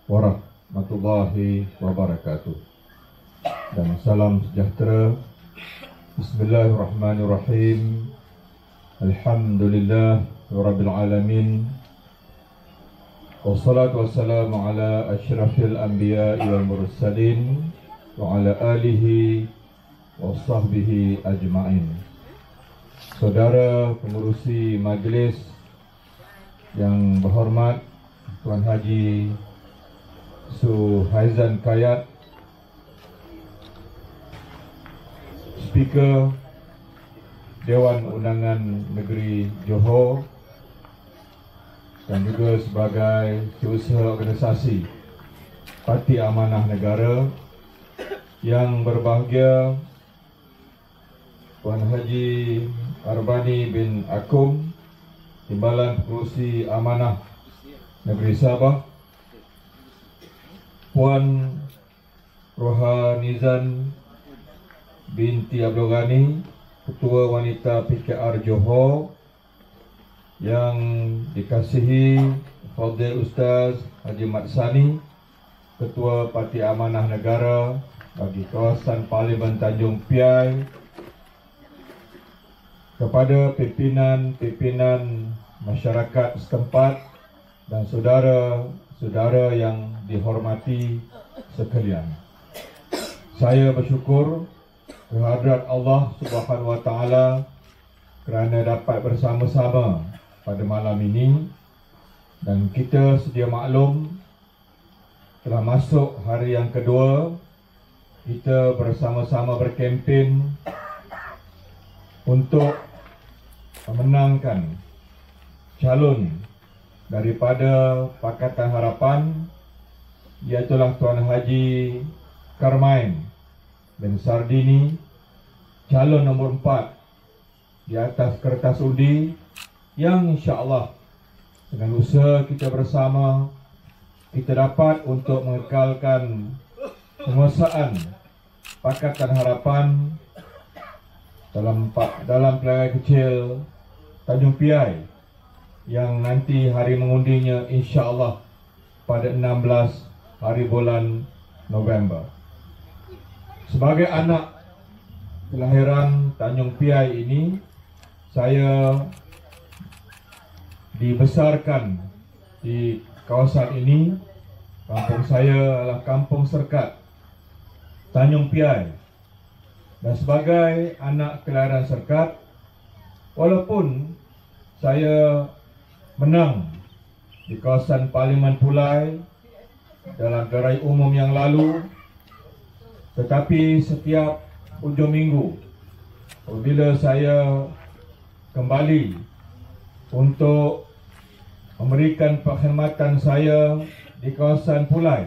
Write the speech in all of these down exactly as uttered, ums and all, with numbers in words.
warahmatullahi wabarakatuh. Dan salam sejahtera. Bismillahirrahmanirrahim. Alhamdulillah rabbil alamin. Wassalatu wassalamu ala asyrafil anbiya'i wal mursalin wa ala alihi wa sahbihi ajma'in. Saudara pengurusi majlis yang berhormat, Tuan Haji Suhaizan Kayat, Speaker Dewan Undangan Negeri Johor, dan juga sebagai Setiausaha Organisasi Parti Amanah Negara, yang berbahagia Tuan Haji Arbani bin Akum, Timbalan Pengurusi Amanah Negeri Sabah, Puan Rohanizan binti Abdul Ghani, Ketua Wanita P K R Johor, yang dikasihi Fadil Ustaz Haji Mat Sani, Ketua Parti Amanah Negara bagi kawasan Parlimen Tanjung Piai, kepada pimpinan-pimpinan masyarakat setempat dan saudara-saudara yang dihormati sekalian. Saya bersyukur kehadrat Allah Subhanahu Wa Taala kerana dapat bersama-sama pada malam ini, dan kita sedia maklum telah masuk hari yang kedua kita bersama-sama berkempen untuk memenangkan calon daripada Pakatan Harapan, iaitulah Tuan Haji Karmain bin Sardini, calon nombor empat di atas kertas undi, yang insya-Allah dengan usaha kita bersama kita dapat untuk mengekalkan penguasaan Pakatan Harapan dalam dalam pelagak kecil Tanjung Piai, yang nanti hari mengundinya insya-Allah pada enam belas hari bulan November. Sebagai anak kelahiran Tanjung Piai ini, saya dibesarkan di kawasan ini. Kampung saya adalah Kampung Serkat, Tanjung Piai. Dan sebagai anak kelahiran Serkat, walaupun saya menang di kawasan Parlimen Pulai dalam gerai umum yang lalu, tetapi setiap hujung minggu apabila saya kembali untuk memberikan perkhidmatan saya di kawasan Pulai,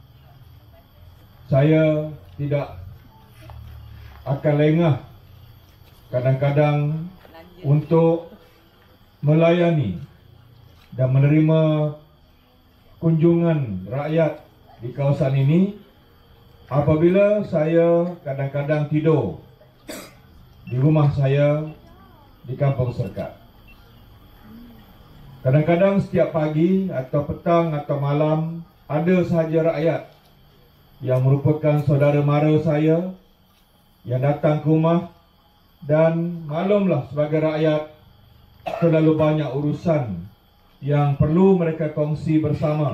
saya tidak akan lengah kadang-kadang untuk melayani dan menerima kunjungan rakyat di kawasan ini apabila saya kadang-kadang tidur di rumah saya di Kampung Serkat. Kadang-kadang setiap pagi atau petang atau malam ada sahaja rakyat yang merupakan saudara mara saya yang datang ke rumah, dan maklumlah sebagai rakyat terlalu banyak urusan yang perlu mereka kongsi bersama.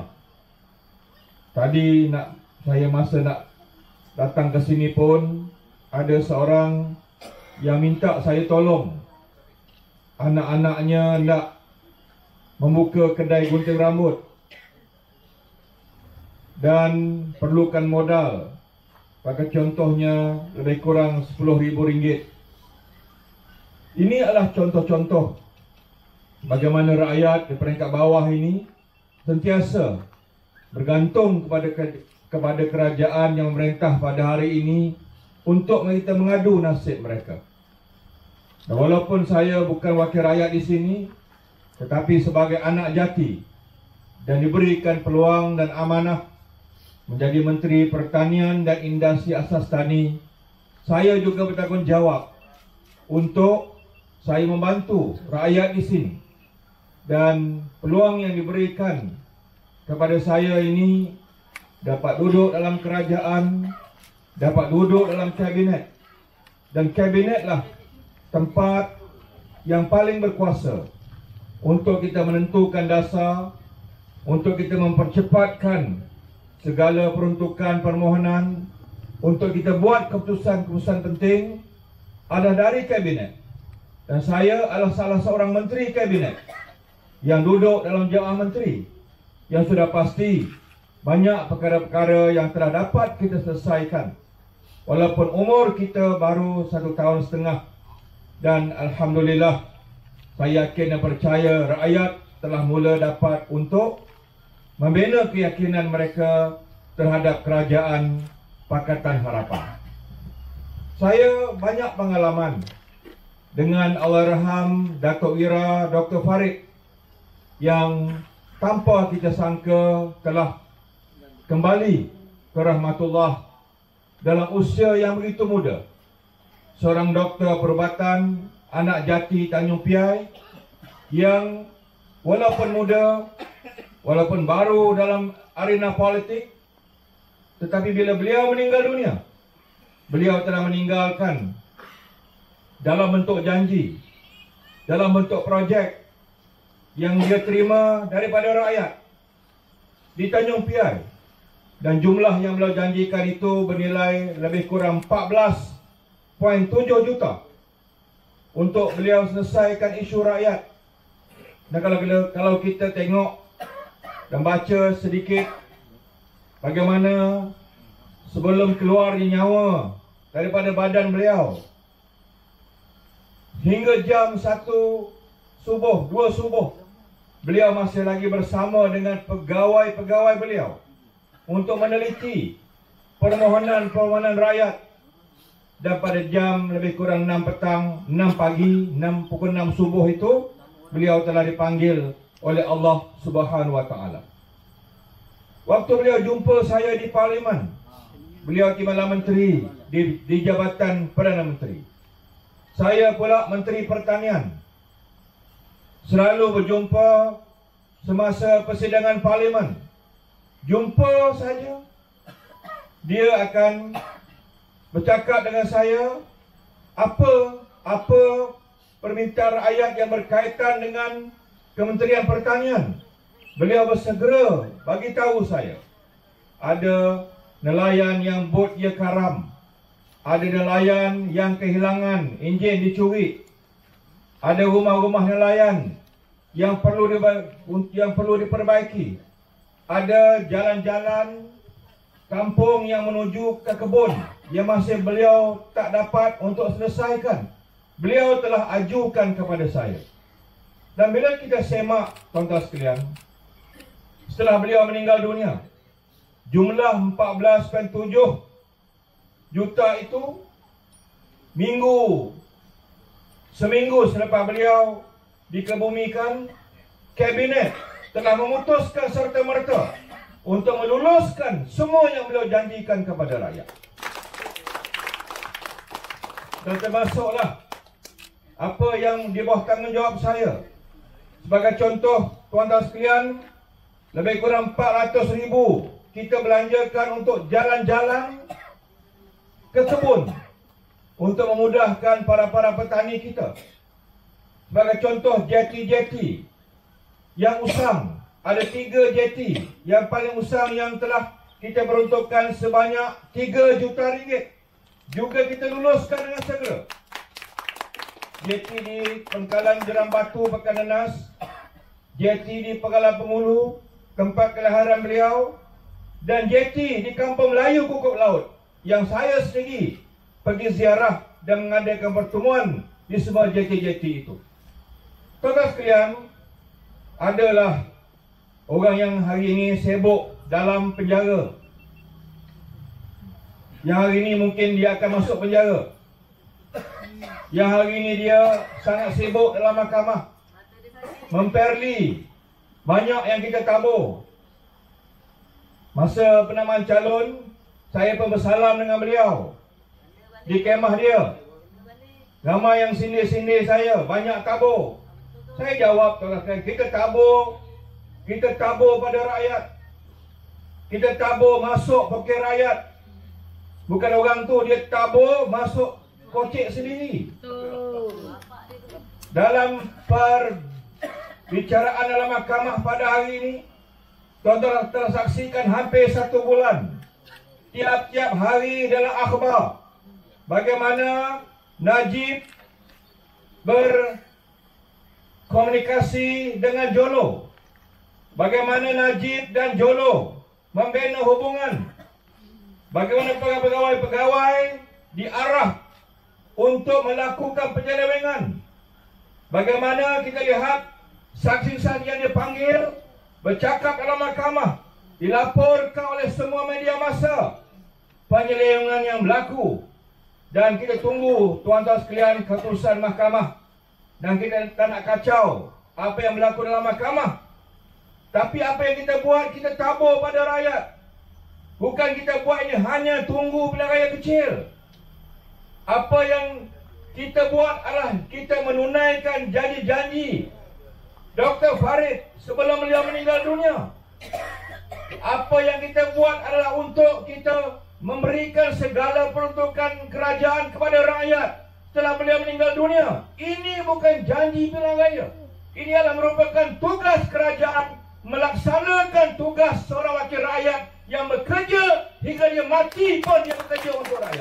Tadi nak saya masa nak datang ke sini pun ada seorang yang minta saya tolong. Anak-anaknya nak membuka kedai gunting rambut dan perlukan modal. Bagi contohnya lebih kurang sepuluh ribu ringgit. Ini adalah contoh-contoh bagaimana rakyat di peringkat bawah ini sentiasa bergantung kepada kepada kerajaan yang memerintah pada hari ini untuk kita mengadu nasib mereka. Dan walaupun saya bukan wakil rakyat di sini, tetapi sebagai anak jati dan diberikan peluang dan amanah menjadi Menteri Pertanian dan Industri Asas Tani, saya juga bertanggungjawab untuk saya membantu rakyat di sini. Dan peluang yang diberikan kepada saya ini dapat duduk dalam kerajaan, dapat duduk dalam kabinet. Dan kabinetlah tempat yang paling berkuasa untuk kita menentukan dasar, untuk kita mempercepatkan segala peruntukan permohonan, untuk kita buat keputusan-keputusan penting ada dari kabinet. Dan saya adalah salah seorang menteri kabinet yang duduk dalam jawatan menteri, yang sudah pasti banyak perkara-perkara yang telah dapat kita selesaikan walaupun umur kita baru satu tahun setengah. Dan Alhamdulillah, saya yakin dan percaya rakyat telah mula dapat untuk membina keyakinan mereka terhadap kerajaan Pakatan Harapan. Saya banyak pengalaman dengan Allahyarham Datuk Ira Doktor Farid yang tanpa kita sangka telah kembali ke rahmatullah dalam usia yang begitu muda. Seorang doktor perubatan anak jati Tanjung Piai yang walaupun muda, walaupun baru dalam arena politik, tetapi bila beliau meninggal dunia, beliau telah meninggalkan dalam bentuk janji, dalam bentuk projek yang dia terima daripada rakyat di Tanjung Piai. Dan jumlah yang beliau janjikan itu bernilai lebih kurang empat belas perpuluhan tujuh juta untuk beliau selesaikan isu rakyat. Dan kalau kita, kalau kita tengok dan baca sedikit bagaimana sebelum keluarnya nyawa daripada badan beliau, hingga jam satu subuh, dua subuh, beliau masih lagi bersama dengan pegawai-pegawai beliau untuk meneliti permohonan-permohonan rakyat. Dan pada jam lebih kurang enam petang, enam pagi, enam pukul enam subuh itu, beliau telah dipanggil oleh Allah Subhanahu Wa Taala. Waktu beliau jumpa saya di Parlimen, beliau timbalan menteri di, di Jabatan Perdana Menteri. Saya pula Menteri Pertanian. Selalu berjumpa semasa persidangan Parlimen. Jumpa saja, dia akan bercakap dengan saya apa apa permintaan rakyat yang berkaitan dengan Kementerian Pertanian. Beliau bersegera bagi tahu saya ada nelayan yang bot dia karam, ada nelayan yang kehilangan enjin dicuri, ada rumah-rumah nelayan yang perlu di, yang perlu diperbaiki, ada jalan-jalan kampung yang menuju ke kebun yang masih beliau tak dapat untuk selesaikan. Beliau telah ajukan kepada saya. Dan bila kita semak, tuan-tuan sekalian, setelah beliau meninggal dunia, jumlah empat belas perpuluhan tujuh juta itu minggu seminggu selepas beliau dikebumikan, kabinet telah memutuskan serta-merta untuk meluluskan semua yang beliau janjikan kepada rakyat. Dan termasuklah apa yang di bawah tanggungjawab saya. Sebagai contoh, tuan-tuan sekalian, lebih kurang empat ratus ribu kita belanjakan untuk jalan-jalan ke kebun untuk memudahkan para-para petani kita. Sebagai contoh, jeti-jeti yang usang. Ada tiga jeti yang paling usang yang telah kita peruntukkan sebanyak tiga juta ringgit. Juga kita luluskan dengan segera. Jeti di Pengkalan Jeram Batu, Pekan Nenas, jeti di Pegalan Pengulu, tempat kelahiran beliau, dan jeti di Kampung Melayu Kukup Laut yang saya sendiri pergi ziarah dan mengadakan pertemuan di semua jeti-jeti itu. Tuan-tuan sekalian, adalah orang yang hari ini sibuk dalam penjara, yang hari ini mungkin dia akan masuk penjara, yang hari ini dia sangat sibuk dalam mahkamah memperli banyak yang kita tabur. Masa penamaan calon, saya pun bersalam dengan beliau di kemah dia. Ramai yang sindir-sindir saya, banyak tabur. Saya jawab, tuan-tuan, kita tabur, kita tabur pada rakyat. kita tabur masuk pokok rakyat. Bukan orang tu dia tabur masuk kocek sendiri. Dalam perbicaraan dalam mahkamah pada hari ini, tuan-tuan telah saksikan hampir satu bulan. Tiap-tiap hari dalam akhbar bagaimana Najib berkomunikasi dengan Jolo. Bagaimana Najib dan Jolo membina hubungan. Bagaimana pegawai-pegawai diarah untuk melakukan penyelewengan. Bagaimana kita lihat saksi-saksi yang dipanggil bercakap dalam mahkamah, dilaporkan oleh semua media massa penyelewengan yang berlaku. Dan kita tunggu tuan-tuan sekalian keputusan mahkamah. Dan kita tak nak kacau apa yang berlaku dalam mahkamah. Tapi apa yang kita buat, kita tabur pada rakyat. Bukan kita buat ini hanya tunggu bila rakyat kecil. Apa yang kita buat adalah kita menunaikan janji-janji Doktor Farid sebelum beliau meninggal dunia. Apa yang kita buat adalah untuk kita memberikan segala peruntukan kerajaan kepada rakyat setelah beliau meninggal dunia. Ini bukan janji pilihan raya. Ini adalah merupakan tugas kerajaan melaksanakan tugas seorang wakil rakyat yang bekerja hingga dia mati pun dia bekerja untuk rakyat.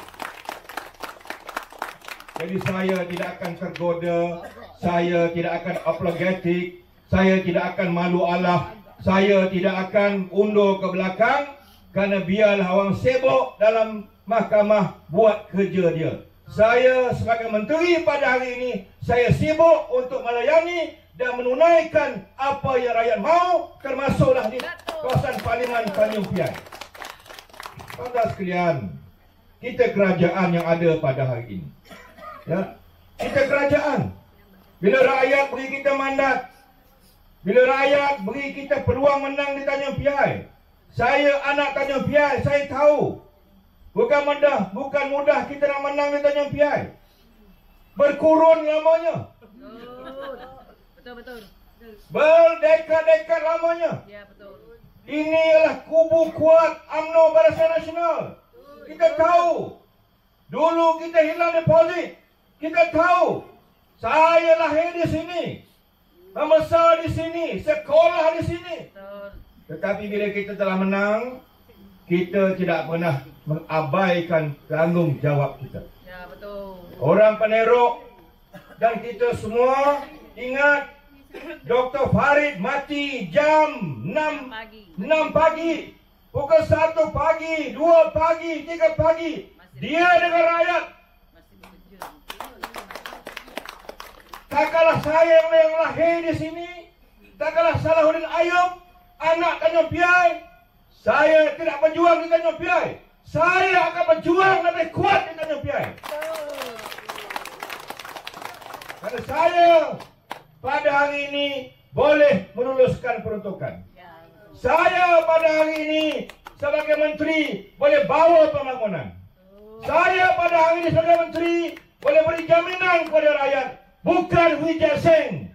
Jadi saya tidak akan tergoda, saya tidak akan apologetik, saya tidak akan malu Allah, saya tidak akan undur ke belakang kerana biarlah orang sibuk dalam mahkamah buat kerja dia. Saya sebagai menteri pada hari ini, saya sibuk untuk melayani dan menunaikan apa yang rakyat mahu, termasuklah di kawasan Parlimen Tanjung Piai. Tuan-tuan sekalian, kita kerajaan yang ada pada hari ini. Ya, kita kerajaan. Bila rakyat beri kita mandat, bila rakyat beri kita peluang menang di Tanjung Piai, saya anak Tanjung Piai, saya tahu bukan mudah, bukan mudah kita nak menang di Tanjung Piai. Berkurun lamanya. Betul betul. Berdekad-dekad lamanya. Ya betul. Ini adalah kubu kuat U M N O Barisan Nasional. Kita tahu. Dulu kita hilang deposit. Kita tahu. Saya lahir di sini, membesar di sini, sekolah di sini. Betul. Tetapi bila kita telah menang, kita tidak pernah mengabaikan tanggungjawab kita. Ya betul. Orang penerok dan kita semua ingat Doktor Farid mati jam enam Pagi. enam pagi, pukul satu pagi, dua pagi, tiga pagi. Dia dengan rakyat. Masih bekerja. Tak kalah saya yang lahir di sini, tak kalah Salahuddin Ayub, anak Tanjung Piai. Saya tidak berjuang di Tanjung Piai. Saya akan berjuang lebih kuat di Tanjung Piai. Karena saya pada hari ini boleh meluluskan peruntukan. Saya pada hari ini sebagai menteri boleh bawa pembangunan. Saya pada hari ini sebagai menteri boleh beri jaminan kepada rakyat. Bukan Wijaya Singh.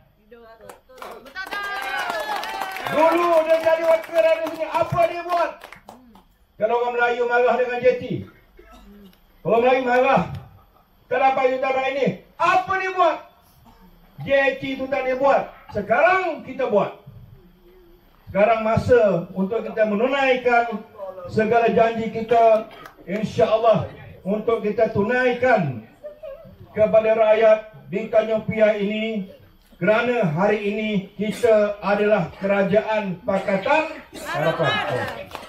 Dulu dia jadi wakil rakyat sini, apa dia buat? Kalau orang Melayu marah dengan J T, orang Melayu marah, kenapa you tak buat ini? Apa dia buat? J T itu tak dia buat. Sekarang kita buat. Sekarang masa untuk kita menunaikan segala janji kita, insya-Allah untuk kita tunaikan kepada rakyat di Tanjung Piai ini, kerana hari ini kita adalah kerajaan Pakatan Harapan. Oh.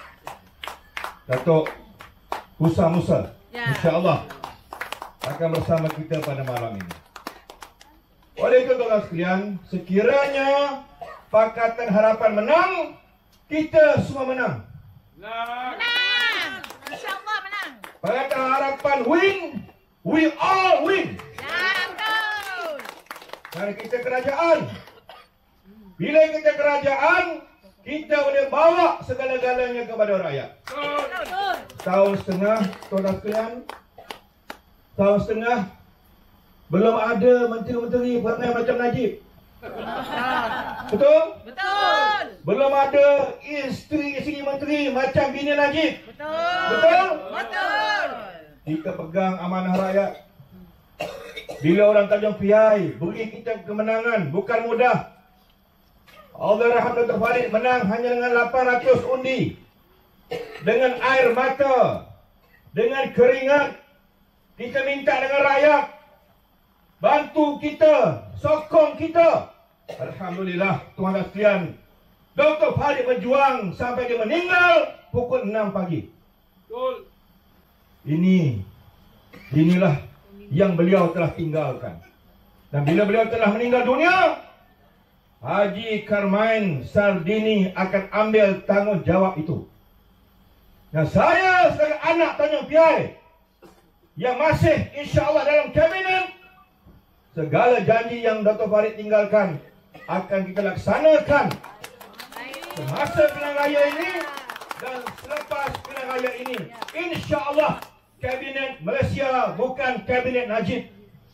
Datuk Musa Musa, Ya. insya-Allah akan bersama kita pada malam ini. Oleh itu tuan-tuan sekalian, sekiranya Pakatan Harapan menang, kita semua menang. Menang. InsyaAllah menang. Pakatan Harapan win, we all win. Ya betul. Kerana kita kerajaan. Bila kita kerajaan, kita boleh bawa segala-galanya kepada rakyat. Betul. Tahun setengah, tuan-tuan sekalian, tahun setengah belum ada menteri-menteri perangai macam Najib. Betul? Betul. belum ada isteri-isteri menteri macam bini Najib. Betul. Betul? Betul. Kita pegang amanah rakyat. Bila orang Tanjung Piai beri kita kemenangan, bukan mudah. Allahyarham Doktor Farid menang hanya dengan lapan ratus undi. Dengan air mata, dengan keringat. Kita minta dengan rakyat, bantu kita, sokong kita. Alhamdulillah, tuan dan sekalian, Doktor Farid berjuang sampai dia meninggal pukul enam pagi. Betul. Ini, inilah yang beliau telah tinggalkan. Dan bila beliau telah meninggal dunia, Haji Karmain Sardini akan ambil tanggungjawab itu. Dan saya sebagai anak Tanjung Piai yang masih insya-Allah dalam kabinet, segala janji yang Doktor Farid tinggalkan akan kita laksanakan semasa pilihan raya ini dan selepas pilihan raya ini. Insya-Allah kabinet Malaysia bukan kabinet Najib.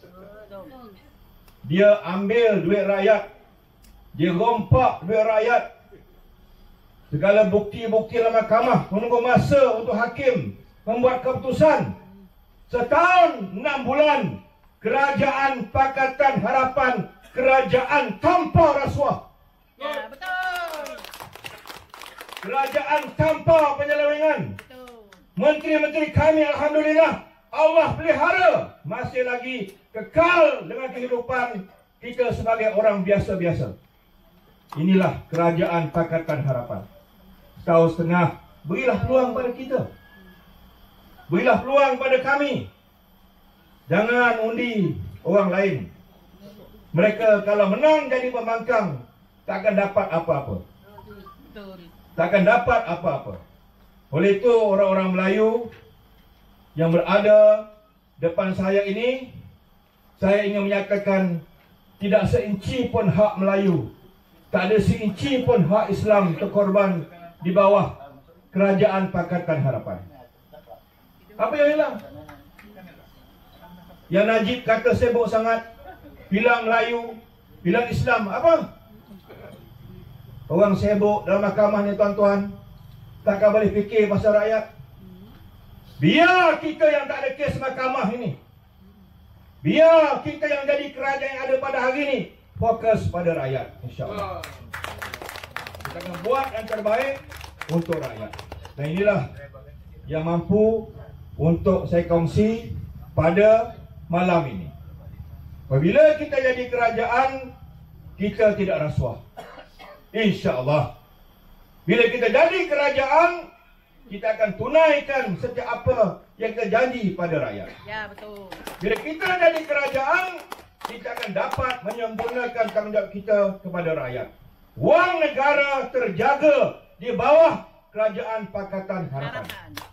Dia ambil duit rakyat, dia rompak duit rakyat. Segala bukti-bukti dalam mahkamah menunggu masa untuk hakim membuat keputusan. Setahun enam bulan, Kerajaan Pakatan Harapan, kerajaan tanpa rasuah. Ya, betul. Kerajaan tanpa penyelewengan. Betul. Menteri-menteri kami alhamdulillah Allah pelihara, masih lagi kekal dengan kehidupan kita sebagai orang biasa-biasa. Inilah Kerajaan Pakatan Harapan. Setahun setengah, berilah peluang pada kita. Berilah peluang pada kami. Jangan undi orang lain. Mereka kalau menang jadi pembangkang, tak akan dapat apa-apa. Tak akan dapat apa-apa. Oleh itu orang-orang Melayu yang berada depan saya ini, saya ingin menyatakan tidak seinci pun hak Melayu, tak ada seinci pun hak Islam terkorban di bawah Kerajaan Pakatan Harapan. Apa yang hilang? Yang Najib kata sibuk sangat, bilang Melayu, bilang Islam, apa? Orang sibuk dalam mahkamah ni tuan-tuan, takkan boleh fikir pasal rakyat. Biar kita yang tak ada kes mahkamah ini, biar kita yang jadi kerajaan yang ada pada hari ini, fokus pada rakyat, insya-Allah. Kita akan buat yang terbaik untuk rakyat. Dan inilah yang mampu untuk saya kongsi pada malam ini. Apabila kita jadi kerajaan, kita tidak rasuah, insya-Allah. Bila kita jadi kerajaan, kita akan tunaikan setiap apa yang kita janji pada rakyat. Ya, betul. Bila kita jadi kerajaan, kita akan dapat menyempurnakan tanggungjawab kita kepada rakyat. Wang negara terjaga di bawah Kerajaan Pakatan Harapan.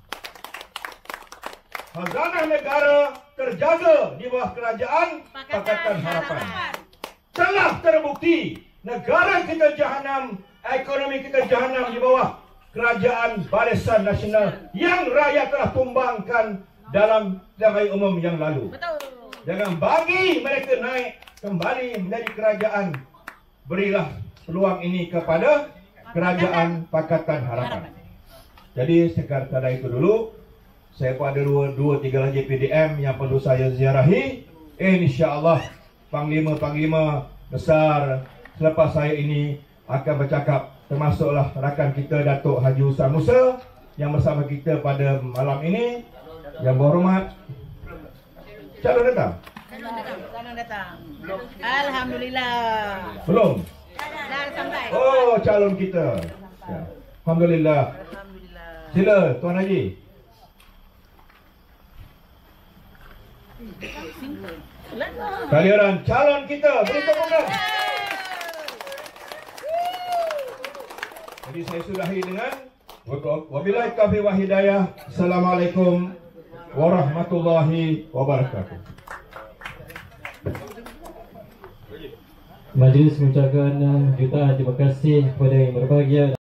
Khazanah negara terjaga di bawah Kerajaan Pakatan Harapan. Telah terbukti negara kita jahanam, ekonomi kita jahanam di bawah Kerajaan Barisan Nasional yang rakyat telah tumbangkan dalam pilihan umum yang lalu. Betul. Jangan bagi mereka naik kembali menjadi kerajaan. Berilah peluang ini kepada Kerajaan Pakatan Harapan. Jadi sekadar itu dulu. Saya pun ada dua, dua tiga lagi P D M yang perlu saya ziarahi. InsyaAllah Panglima-Panglima besar selepas saya ini akan bercakap. Termasuklah rakan kita Datuk Haji Usman Musa yang bersama kita pada malam ini. Yang berhormat, calon datang? Calon datang. Calon datang. Alhamdulillah. Belum? Dah sampai. Oh, calon kita. Ya. Alhamdulillah. Alhamdulillah. Sila Tuan Haji. Kalian calon kita, beri tepuk tangan. Jadi saya sudahi dengan wabillahi taufiq wal hidayah. Assalamualaikum warahmatullahi wabarakatuh. Majlis mengucapkan jutaan terima kasih kepada yang berbahagia.